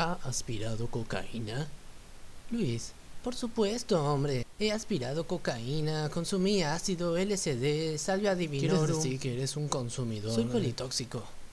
¿Ha aspirado cocaína? Luis, por supuesto, hombre. He aspirado cocaína, consumí ácido, LSD, salvia ¿Quieres divinorum. decir que eres un consumidor? Soy politóxico.